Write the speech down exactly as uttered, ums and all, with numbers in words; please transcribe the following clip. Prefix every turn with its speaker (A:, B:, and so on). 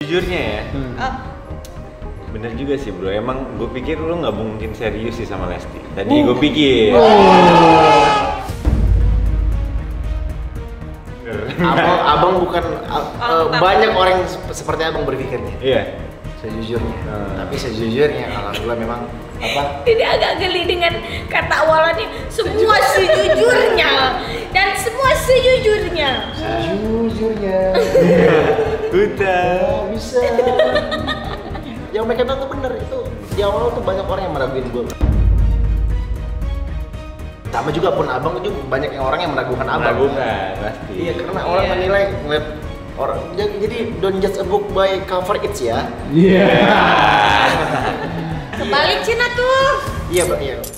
A: Jujurnya ya,
B: Hmm.
C: Oh,
A: bener juga sih bro. Emang gue pikir lu nggak mungkin serius sih sama Lesti. Tadi gue pikir.
B: Abang, abang bukan a-
C: Oh,
B: eh, banyak orang yang sep- seperti abang berpikirnya.
A: Iya.
B: Sejujurnya.
A: Hmm.
B: Tapi sejujurnya alhamdulillah memang apa?
C: tidak agak geli dengan kata awalannya semua sejujurnya dan semua sejujurnya.
B: Sejujurnya.
A: Udah.
B: Nggak bisa. Yang mereka bilang tuh bener, itu di awal tuh banyak orang yang meragukan gue. Sama juga pun abang juga banyak yang orang yang meragukan abang.
A: Meragukan pasti.
B: Iya, karena orang
C: Iya.
B: menilai ngeliat orang. Jadi jadi don't judge a book by cover it ya.
A: Iya.
C: Kebalik Cina tuh.
B: Iya, Mbak, iya.